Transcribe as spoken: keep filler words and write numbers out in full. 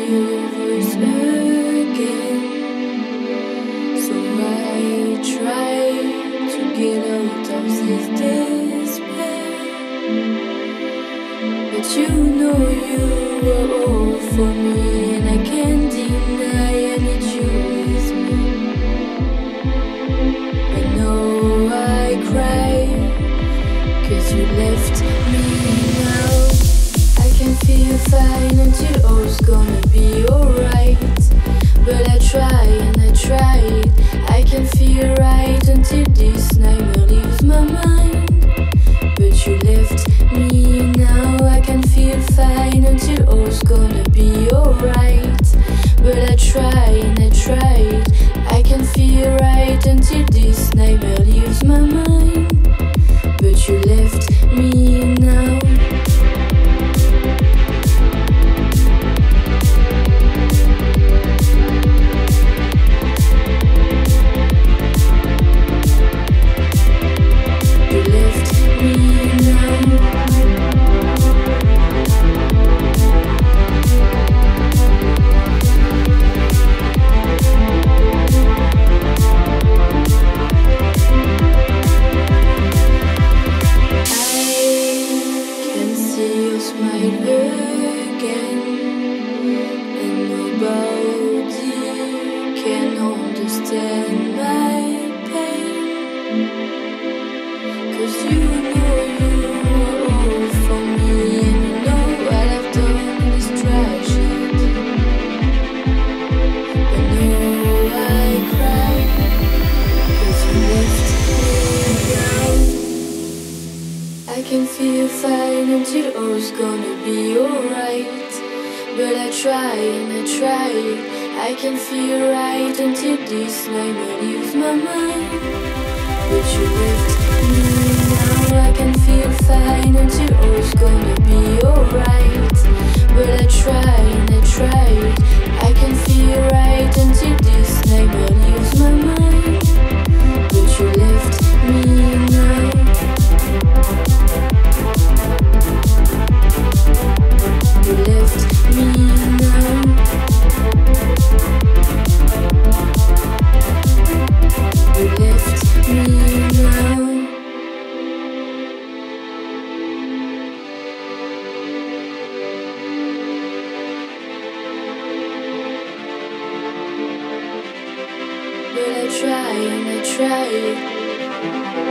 your voice again. So I try to get out of this despair, but you know you were all for me, and I can't deny I need you with me. But now I cry, cause you left me now. I can feel fine until all's gonna be alright, but I try and I try. I can feel right until this nightmare leaves my mind, but you left me now. I can feel fine until all's gonna be alright, but I try and I try. I can feel right until this nightmare leaves my mind, but you left me now. I can feel right until this nightmare leaves my mind, but you left me now. I can feel fine until all's gonna be alright, but I try and I try. I can feel right until this nightmare leaves my mind, but you left me now. You left me now. You left me now. But I try and I try.